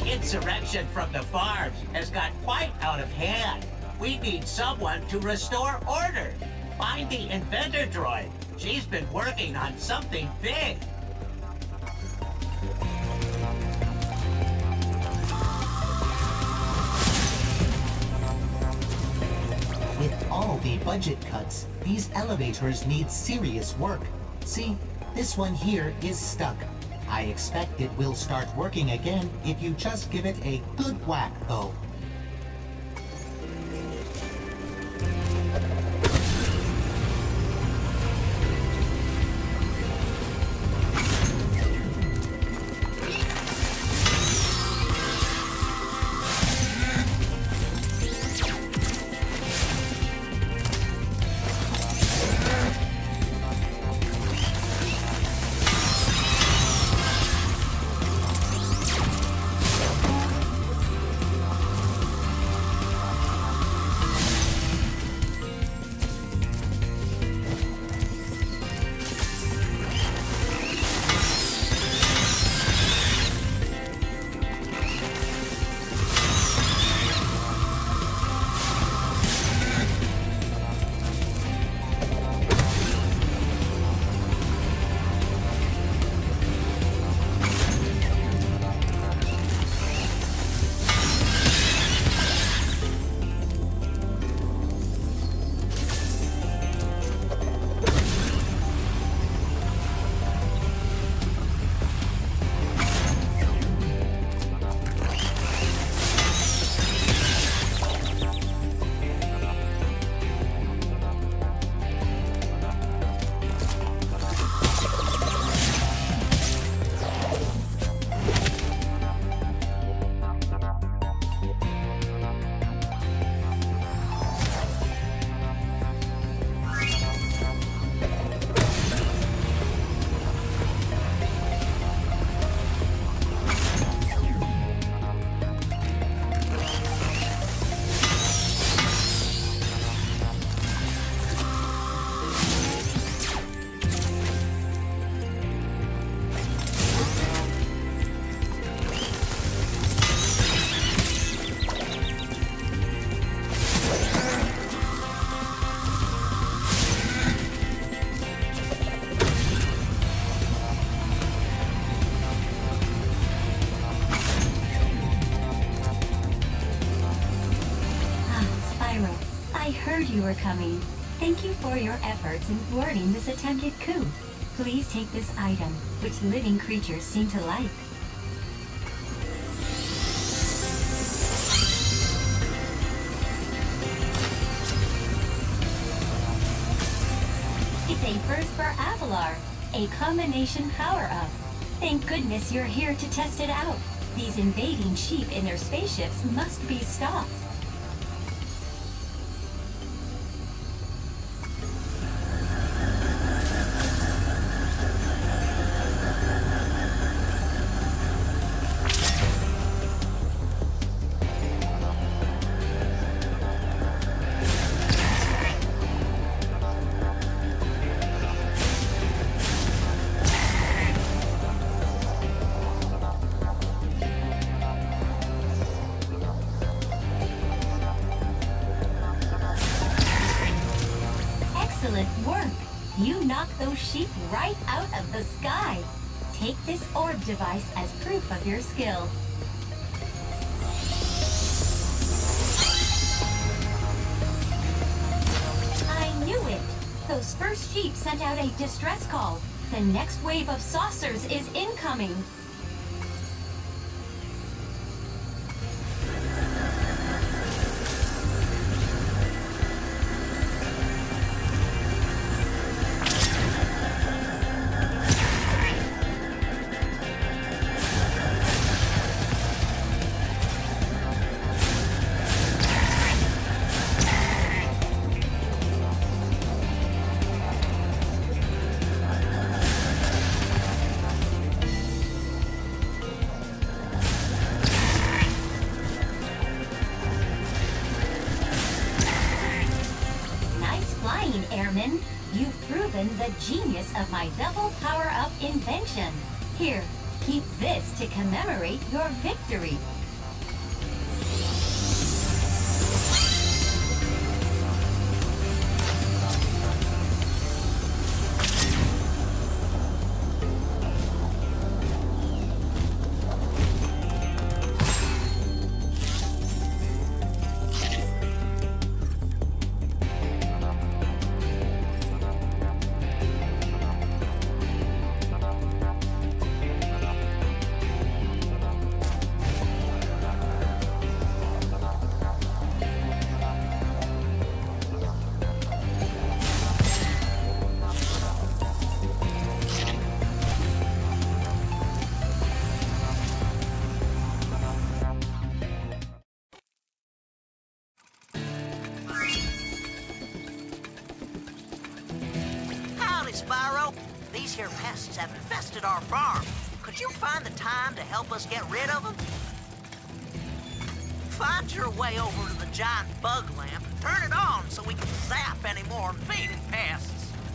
insurrection from the farms has got quite out of hand. We need someone to restore order. Find the inventor droid. She's been working on something big. With all the budget cuts, these elevators need serious work. See, this one here is stuck. I expect it will start working again if you just give it a good whack, though. I heard you were coming. Thank you for your efforts in thwarting this attempted coup. Please take this item, which living creatures seem to like. It's a first for Avalar, a combination power-up. Thank goodness you're here to test it out. These invading sheep in their spaceships must be stopped. Excellent work! You knocked those sheep right out of the sky. Take this orb device as proof of your skill. I knew it! Those first sheep sent out a distress call. The next wave of saucers is incoming. Airman, you've proven the genius of my double power-up invention. Here, Keep this to commemorate your victory. Spyro, these here pests have infested our farm. Could you find the time to help us get rid of them? Find your way over to the giant bug lamp and turn it on so we can zap any more invading pests.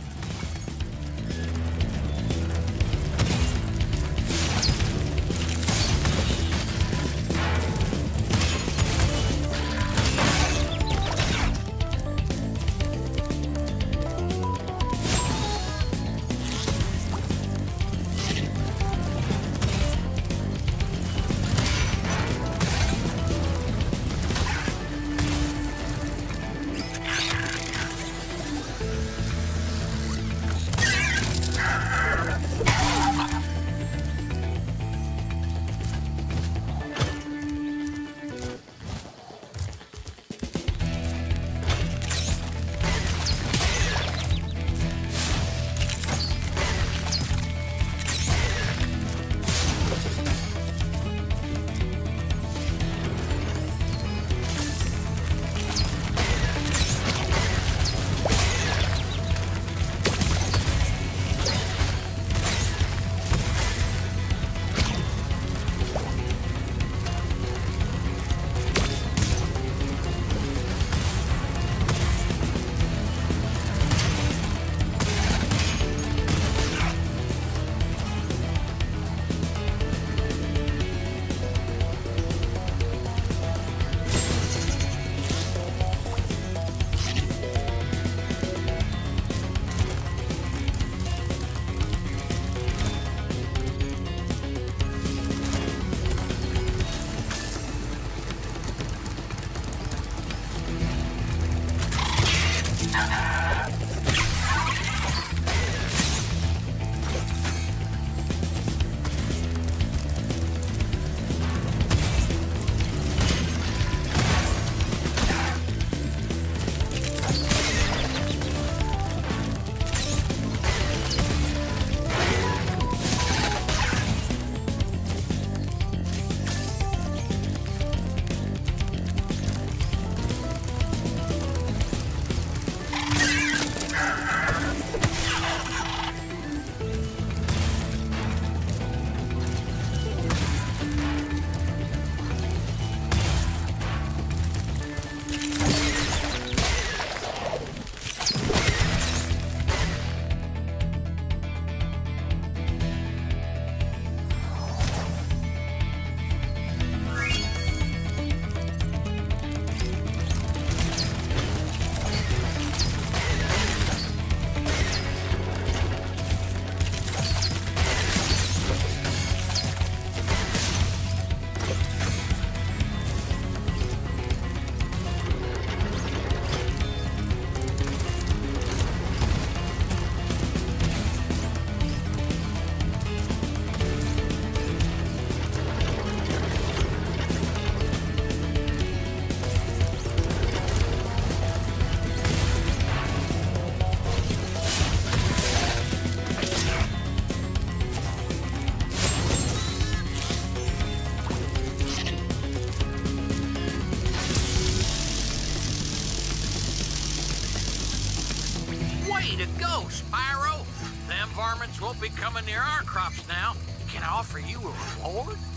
Way to go, Spyro! Them varmints won't be coming near our crops now. Can I offer you a reward?